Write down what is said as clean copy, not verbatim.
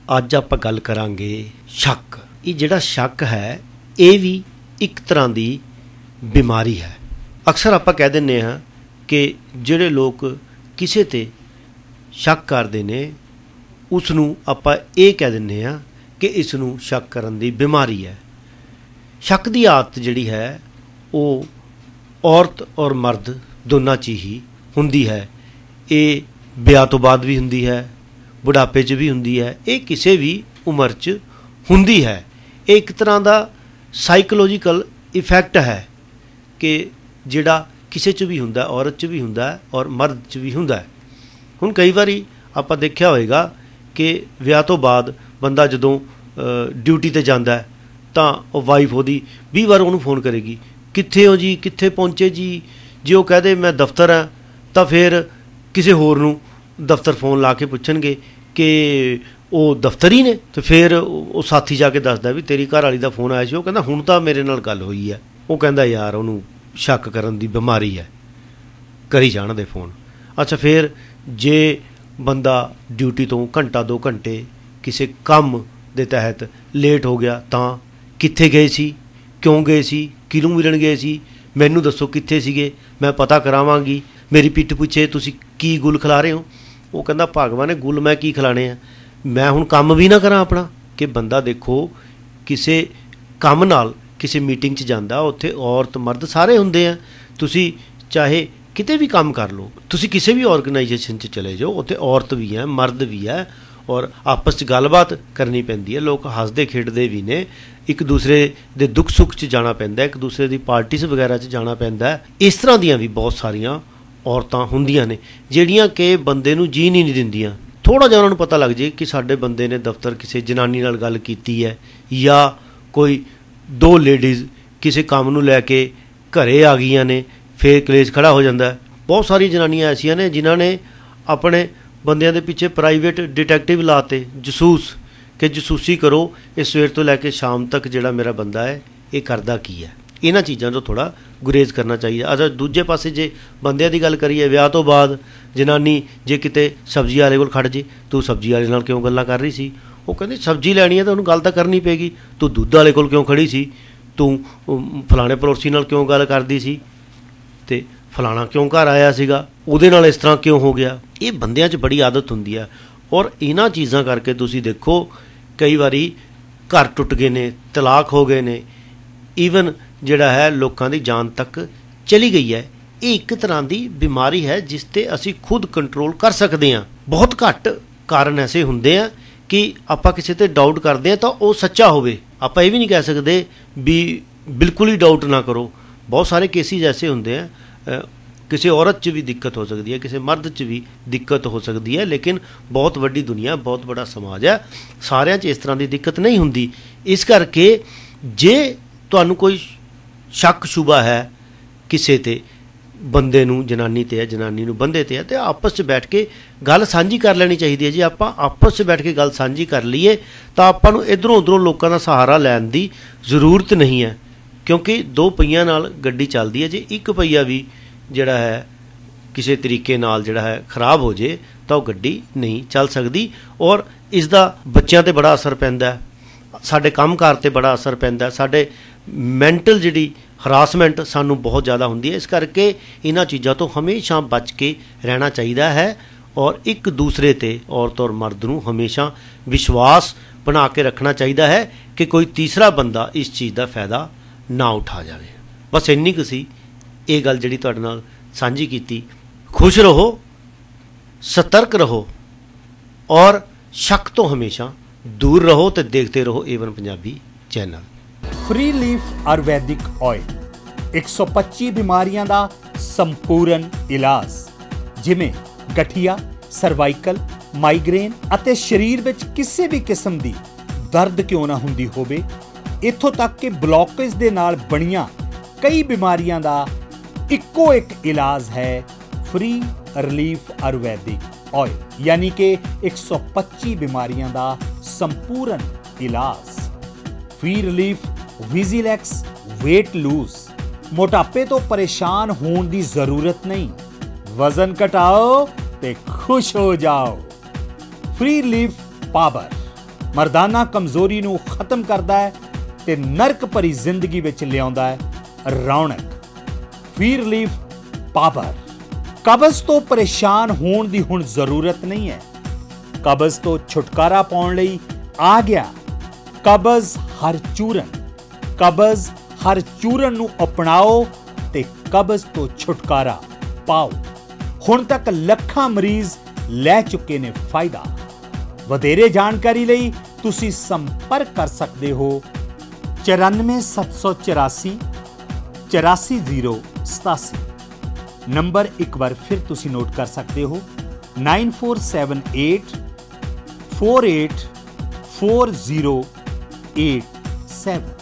ਅੱਜ ਆਪਾਂ ਗੱਲ ਕਰਾਂਗੇ ਸ਼ੱਕ। ਇਹ ਜਿਹੜਾ ਸ਼ੱਕ ਹੈ ਇਹ ਵੀ ਇੱਕ ਤਰ੍ਹਾਂ ਦੀ ਬਿਮਾਰੀ ਹੈ। ਅਕਸਰ ਆਪਾਂ ਕਹਿ ਦਿੰਦੇ ਹਾਂ ਕਿ ਜਿਹੜੇ ਲੋਕ ਕਿਸੇ 'ਤੇ ਸ਼ੱਕ ਕਰਦੇ ਨੇ ਉਸ ਨੂੰ ਆਪਾਂ ਇਹ ਕਹਿ ਦਿੰਦੇ ਹਾਂ ਕਿ ਇਸ ਨੂੰ ਸ਼ੱਕ ਕਰਨ ਦੀ ਬਿਮਾਰੀ ਹੈ। ਸ਼ੱਕ ਦੀ ਆਦਤ ਜਿਹੜੀ ਹੈ ਉਹ ਔਰਤ ਔਰ ਮਰਦ ਦੋਨਾਂ 'ਚ ਹੀ ਹੁੰਦੀ ਹੈ। ਇਹ ਵਿਆਹ ਤੋਂ ਬਾਅਦ ਵੀ ਹੁੰਦੀ ਹੈ, ਬੁਢਾਪੇ 'ਚ ਵੀ ਹੁੰਦੀ ਹੈ, ਇਹ ਕਿਸੇ ਵੀ ਉਮਰ 'ਚ ਹੁੰਦੀ ਹੈ। ਇਹ ਇੱਕ ਤਰ੍ਹਾਂ ਦਾ ਸਾਈਕੋਲੋਜੀਕਲ ਇਫੈਕਟ ਹੈ ਕਿ ਜਿਹੜਾ ਕਿਸੇ 'ਚ ਵੀ ਹੁੰਦਾ, ਔਰਤ 'ਚ ਵੀ ਹੁੰਦਾ ਔਰ ਮਰਦ 'ਚ ਵੀ ਹੁੰਦਾ। ਹੁਣ ਕਈ ਵਾਰੀ ਆਪਾਂ ਦੇਖਿਆ ਹੋਵੇਗਾ ਕਿ ਵਿਆਹ ਤੋਂ ਬਾਅਦ ਬੰਦਾ ਜਦੋਂ ਡਿਊਟੀ 'ਤੇ ਜਾਂਦਾ ਤਾਂ ਉਹ ਵਾਈਫ ਉਹਦੀ 20 ਵਾਰ ਉਹਨੂੰ ਫ਼ੋਨ ਕਰੇਗੀ, ਕਿੱਥੇ ਹੋ ਜੀ, ਕਿੱਥੇ ਪਹੁੰਚੇ ਜੀ। ਜੇ ਉਹ ਕਹਿ ਦੇ ਮੈਂ ਦਫ਼ਤਰ ਹਾਂ ਤਾਂ ਫਿਰ ਕਿਸੇ ਹੋਰ ਨੂੰ ਦਫ਼ਤਰ ਫ਼ੋਨ ਲਾ ਕੇ ਪੁੱਛਣਗੇ ਕਿ ਉਹ ਦਫ਼ਤਰ ਹੀ ਨੇ। ਅਤੇ ਫਿਰ ਉਹ ਸਾਥੀ ਜਾ ਕੇ ਦੱਸਦਾ ਵੀ ਤੇਰੀ ਘਰ ਵਾਲੀ ਦਾ ਫ਼ੋਨ ਆਇਆ ਸੀ। ਉਹ ਕਹਿੰਦਾ ਹੁਣ ਤਾਂ ਮੇਰੇ ਨਾਲ ਗੱਲ ਹੋਈ ਹੈ। ਉਹ ਕਹਿੰਦਾ ਯਾਰ ਉਹਨੂੰ ਸ਼ੱਕ ਕਰਨ ਦੀ ਬਿਮਾਰੀ ਹੈ, ਕਰੀ ਜਾਣ ਦੇ ਫ਼ੋਨ। ਅੱਛਾ, ਫਿਰ ਜੇ ਬੰਦਾ ਡਿਊਟੀ ਤੋਂ ਘੰਟਾ 2 ਘੰਟੇ ਕਿਸੇ ਕੰਮ ਦੇ ਤਹਿਤ ਲੇਟ ਹੋ ਗਿਆ ਤਾਂ ਕਿੱਥੇ ਗਏ ਸੀ, ਕਿਉਂ ਗਏ ਸੀ, ਕਿਹਨੂੰ ਮਿਲਣ ਗਏ ਸੀ, ਮੈਨੂੰ ਦੱਸੋ ਕਿੱਥੇ ਸੀਗੇ, ਮੈਂ ਪਤਾ ਕਰਾਵਾਂਗੀ। ਮੇਰੀ ਪਿੱਠ ਪਿੱਛੇ ਤੁਸੀਂ ਕੀ ਗੁਲ ਖਿਲਾ ਰਹੇ ਹੋ। ਉਹ ਕਹਿੰਦਾ ਭਗਵਾਨ ਨੇ ਗੁਲ ਮੈਂ ਕੀ ਖਿਲਾਣੇ ਆ, ਮੈਂ ਹੁਣ ਕੰਮ ਵੀ ਨਾ ਕਰਾਂ ਆਪਣਾ। ਕਿ ਬੰਦਾ ਦੇਖੋ ਕਿਸੇ ਕੰਮ ਨਾਲ ਕਿਸੇ ਮੀਟਿੰਗ 'ਚ ਜਾਂਦਾ, ਉੱਥੇ ਔਰਤ ਮਰਦ ਸਾਰੇ ਹੁੰਦੇ ਆ। ਤੁਸੀਂ ਚਾਹੇ ਕਿਤੇ ਵੀ ਕੰਮ ਕਰ ਲਓ, ਤੁਸੀਂ ਕਿਸੇ ਵੀ ਔਰਗਨਾਈਜੇਸ਼ਨ 'ਚ ਚਲੇ ਜਾਓ, ਉੱਥੇ ਔਰਤ ਵੀ ਹੈ, ਮਰਦ ਵੀ ਹੈ ਔਰ ਆਪਸ 'ਚ ਗੱਲਬਾਤ ਕਰਨੀ ਪੈਂਦੀ ਹੈ। ਲੋਕ ਹੱਸਦੇ ਖੇਡਦੇ ਵੀ ਨੇ, ਇੱਕ ਦੂਸਰੇ ਦੇ ਦੁੱਖ ਸੁੱਖ 'ਚ ਜਾਣਾ ਪੈਂਦਾ, ਇੱਕ ਦੂਸਰੇ ਦੀ ਪਾਰਟੀਜ਼ ਵਗੈਰਾ 'ਚ ਜਾਣਾ ਪੈਂਦਾ। ਇਸ ਤਰ੍ਹਾਂ ਦੀਆਂ ਵੀ ਬਹੁਤ ਸਾਰੀਆਂ ਔਰਤਾਂ ਹੁੰਦੀਆਂ ਨੇ ਜਿਹੜੀਆਂ ਕਿ ਬੰਦੇ ਨੂੰ ਜੀਣ ਹੀ ਨਹੀਂ ਦਿੰਦੀਆਂ। ਥੋੜ੍ਹਾ ਜਿਹਾ ਉਹਨਾਂ ਨੂੰ ਪਤਾ ਲੱਗ ਜੇ ਕਿ ਸਾਡੇ ਬੰਦੇ ਨੇ ਦਫ਼ਤਰ ਕਿਸੇ ਜਨਾਨੀ ਨਾਲ ਗੱਲ ਕੀਤੀ ਹੈ ਜਾਂ ਕੋਈ 2 ਲੇਡੀਜ਼ ਕਿਸੇ ਕੰਮ ਨੂੰ ਲੈ ਕੇ ਘਰੇ ਆ ਗਈਆਂ ਨੇ, ਫਿਰ ਕਲੇਸ਼ ਖੜ੍ਹਾ ਹੋ ਜਾਂਦਾ। ਬਹੁਤ ਸਾਰੀਆਂ ਜਨਾਨੀਆਂ ਐਸੀਆਂ ਨੇ ਜਿਨ੍ਹਾਂ ਨੇ ਆਪਣੇ ਬੰਦਿਆਂ ਦੇ ਪਿੱਛੇ ਪ੍ਰਾਈਵੇਟ ਡਿਟੈਕਟਿਵ ਲਾਤੇ, ਜਸੂਸ, ਕਿ ਜਸੂਸੀ ਕਰੋ ਇਹ ਸਵੇਰ ਤੋਂ ਲੈ ਕੇ ਸ਼ਾਮ ਤੱਕ ਜਿਹੜਾ ਮੇਰਾ ਬੰਦਾ ਹੈ ਇਹ ਕਰਦਾ ਕੀ ਹੈ। ਇਹਨਾਂ ਚੀਜ਼ਾਂ ਤੋਂ ਥੋੜ੍ਹਾ ਗੁਰੇਜ਼ ਕਰਨਾ ਚਾਹੀਦਾ। ਅੱਛਾ, ਦੂਜੇ ਪਾਸੇ ਜੇ ਬੰਦਿਆਂ ਦੀ ਗੱਲ ਕਰੀਏ, ਵਿਆਹ ਤੋਂ ਬਾਅਦ ਜਨਾਨੀ ਜੇ ਕਿਤੇ ਸਬਜ਼ੀ ਵਾਲੇ ਕੋਲ ਖੜ੍ਹ ਜੇ, ਤੂੰ ਸਬਜ਼ੀ ਵਾਲੇ ਨਾਲ ਕਿਉਂ ਗੱਲਾਂ ਕਰ ਰਹੀ ਸੀ। ਉਹ ਕਹਿੰਦੀ ਸਬਜ਼ੀ ਲੈਣੀ ਹੈ ਤਾਂ ਉਹਨੂੰ ਗੱਲ ਤਾਂ ਕਰਨੀ ਪਏਗੀ। ਤੂੰ ਦੁੱਧ ਵਾਲੇ ਕੋਲ ਕਿਉਂ ਖੜ੍ਹੀ ਸੀ, ਤੂੰ ਫਲਾਣੇ ਪੜੋਸੀ ਨਾਲ ਕਿਉਂ ਗੱਲ ਕਰਦੀ ਸੀ, ਅਤੇ ਫਲਾਣਾ ਕਿਉਂ ਘਰ ਆਇਆ ਸੀਗਾ, ਉਹਦੇ ਨਾਲ ਇਸ ਤਰ੍ਹਾਂ ਕਿਉਂ ਹੋ ਗਿਆ। ਇਹ ਬੰਦਿਆਂ 'ਚ ਬੜੀ ਆਦਤ ਹੁੰਦੀ ਹੈ ਔਰ ਇਹਨਾਂ ਚੀਜ਼ਾਂ ਕਰਕੇ ਤੁਸੀਂ ਦੇਖੋ ਕਈ ਵਾਰੀ ਘਰ ਟੁੱਟ ਗਏ ਨੇ, ਤਲਾਕ ਹੋ ਗਏ ਨੇ, ਈਵਨ ਜਿਹੜਾ ਹੈ ਲੋਕਾਂ ਦੀ ਜਾਨ ਤੱਕ ਚਲੀ ਗਈ ਹੈ। ਇਹ ਇੱਕ ਤਰ੍ਹਾਂ ਦੀ ਬਿਮਾਰੀ ਹੈ ਜਿਸ 'ਤੇ ਅਸੀਂ ਖੁਦ ਕੰਟਰੋਲ ਕਰ ਸਕਦੇ ਹਾਂ। ਬਹੁਤ ਘੱਟ ਕਾਰਨ ਐਸੇ ਹੁੰਦੇ ਆ ਕਿ ਆਪਾਂ ਕਿਸੇ 'ਤੇ ਡਾਊਟ ਕਰਦੇ ਹਾਂ ਤਾਂ ਉਹ ਸੱਚਾ ਹੋਵੇ। ਆਪਾਂ ਇਹ ਵੀ ਨਹੀਂ ਕਹਿ ਸਕਦੇ ਵੀ ਬਿਲਕੁਲ ਹੀ ਡਾਊਟ ਨਾ ਕਰੋ। ਬਹੁਤ ਸਾਰੇ ਕੇਸਿਸ ਐਸੇ ਹੁੰਦੇ ਆ, ਕਿਸੇ ਔਰਤ 'ਚ ਵੀ ਦਿੱਕਤ ਹੋ ਸਕਦੀ ਹੈ, ਕਿਸੇ ਮਰਦ 'ਚ ਵੀ ਦਿੱਕਤ ਹੋ ਸਕਦੀ ਹੈ, ਲੇਕਿਨ ਬਹੁਤ ਵੱਡੀ ਦੁਨੀਆ, ਬਹੁਤ ਬੜਾ ਸਮਾਜ ਹੈ, ਸਾਰਿਆਂ 'ਚ ਇਸ ਤਰ੍ਹਾਂ ਦੀ ਦਿੱਕਤ ਨਹੀਂ ਹੁੰਦੀ। ਇਸ ਕਰਕੇ ਜੇ ਤੁਹਾਨੂੰ ਕੋਈ ਸ਼ੱਕ ਸ਼ੁਬਾ ਹੈ ਕਿਸੇ 'ਤੇ, ਬੰਦੇ ਨੂੰ ਜਨਾਨੀ 'ਤੇ ਹੈ, ਜਨਾਨੀ ਨੂੰ ਬੰਦੇ 'ਤੇ ਹੈ, ਅਤੇ ਆਪਸ 'ਚ ਬੈਠ ਕੇ ਗੱਲ ਸਾਂਝੀ ਕਰ ਲੈਣੀ ਚਾਹੀਦੀ ਹੈ। ਜੇ ਆਪਾਂ ਆਪਸ 'ਚ ਬੈਠ ਕੇ ਗੱਲ ਸਾਂਝੀ ਕਰ ਲਈਏ ਤਾਂ ਆਪਾਂ ਨੂੰ ਇੱਧਰੋਂ ਉੱਧਰੋਂ ਲੋਕਾਂ ਦਾ ਸਹਾਰਾ ਲੈਣ ਦੀ ਜ਼ਰੂਰਤ ਨਹੀਂ ਹੈ, ਕਿਉਂਕਿ 2 ਪਹੀਆਂ ਨਾਲ ਗੱਡੀ ਚੱਲਦੀ ਹੈ। ਜੇ ਇੱਕ ਪਹੀਆ ਵੀ ਜਿਹੜਾ ਹੈ ਕਿਸੇ ਤਰੀਕੇ ਨਾਲ ਜਿਹੜਾ ਹੈ ਖਰਾਬ ਹੋ ਜੇ ਤਾਂ ਉਹ ਗੱਡੀ ਨਹੀਂ ਚੱਲ ਸਕਦੀ। ਔਰ ਇਸ ਦਾ ਬੱਚਿਆਂ 'ਤੇ ਬੜਾ ਅਸਰ ਪੈਂਦਾ, ਸਾਡੇ ਕੰਮਕਾਰ 'ਤੇ ਬੜਾ ਅਸਰ ਪੈਂਦਾ, ਸਾਡੇ ਮੈਂਟਲ ਜਿਹੜੀ ਹਰਾਸਮੈਂਟ ਸਾਨੂੰ ਬਹੁਤ ਜ਼ਿਆਦਾ ਹੁੰਦੀ ਹੈ। ਇਸ ਕਰਕੇ ਇਹਨਾਂ ਚੀਜ਼ਾਂ ਤੋਂ ਹਮੇਸ਼ਾ ਬਚ ਕੇ ਰਹਿਣਾ ਚਾਹੀਦਾ ਹੈ ਔਰ ਇੱਕ ਦੂਸਰੇ 'ਤੇ, ਔਰਤ ਔਰ ਮਰਦ ਨੂੰ ਹਮੇਸ਼ਾ ਵਿਸ਼ਵਾਸ ਬਣਾ ਕੇ ਰੱਖਣਾ ਚਾਹੀਦਾ ਹੈ ਕਿ ਕੋਈ ਤੀਸਰਾ ਬੰਦਾ ਇਸ ਚੀਜ਼ ਦਾ ਫਾਇਦਾ ਨਾ ਉਠਾ ਜਾਵੇ। ਬਸ ਇੰਨੀ ਕੁ ਸੀ ਇਹ ਗੱਲ ਜਿਹੜੀ ਤੁਹਾਡੇ ਨਾਲ ਸਾਂਝੀ ਕੀਤੀ। ਖੁਸ਼ ਰਹੋ, ਸਤਰਕ ਰਹੋ ਔਰ ਸ਼ੱਕ ਤੋਂ ਹਮੇਸ਼ਾ दूर रहो तो देखते रहो A1 Punjabi channel. Free leaf आयुर्वैदिक ऑयल 125 बीमारियां दा संपूर्ण इलाज, जिमें गठिया, सर्वाइकल, माइग्रेन ਅਤੇ शरीर ਵਿੱਚ ਕਿਸੇ ਵੀ ਕਿਸਮ ਦੀ ਦਰਦ ਕਿਉਂ ਨਾ ਹੁੰਦੀ ਹੋਵੇ, ਇੱਥੋਂ ਤੱਕ ਕਿ ਬਲੌਕੇਜ ਦੇ ਨਾਲ ਬਣੀਆਂ ਕਈ ਬਿਮਾਰੀਆਂ ਦਾ ਇੱਕੋ ਇੱਕ ਇਲਾਜ ਹੈ फ्री रिलीफ आयुर्वैदिक ऑयल, यानी कि 125 बीमारियां दा संपूर्ण इलाज। फ्री रिलीफ विजिलैक्स वेट लूज, मोटापे तो परेशान होने की जरूरत नहीं, वजन घटाओ ते खुश हो जाओ। फ्री रिलीफ पावर ਮਰਦਾਨਾ ਕਮਜ਼ੋਰੀ ਨੂੰ ਖਤਮ ਕਰਦਾ ਹੈ ਤੇ ਨਰਕ ਭਰੀ ਜ਼ਿੰਦਗੀ ਵਿੱਚ ਲਿਆਉਂਦਾ ਹੈ ਰੌਣਕ। Free relief power. ਕਬਜ਼ ਤੋਂ ਪਰੇਸ਼ਾਨ ਹੋਣ ਦੀ ਹੁਣ ਜ਼ਰੂਰਤ ਨਹੀਂ ਹੈ। ਕਬਜ਼ ਤੋਂ ਛੁਟਕਾਰਾ ਪਾਉਣ ਲਈ ਆ ਗਿਆ ਕਬਜ਼ ਹਰ ਚੂਰਨ। ਕਬਜ਼ ਹਰ ਚੂਰਨ ਨੂੰ ਅਪਣਾਓ ਤੇ ਕਬਜ਼ ਤੋਂ ਛੁਟਕਾਰਾ ਪਾਓ। ਹੁਣ ਤੱਕ ਲੱਖਾਂ ਮਰੀਜ਼ ਲੈ ਚੁੱਕੇ ਨੇ ਫਾਇਦਾ। ਵਧੇਰੇ ਜਾਣਕਾਰੀ ਲਈ ਤੁਸੀਂ ਸੰਪਰਕ ਕਰ ਸਕਦੇ ਹੋ 94784 84087। ਨੰਬਰ ਇੱਕ ਵਾਰ ਫਿਰ ਤੁਸੀਂ ਨੋਟ ਕਰ ਸਕਦੇ ਹੋ 9478484087।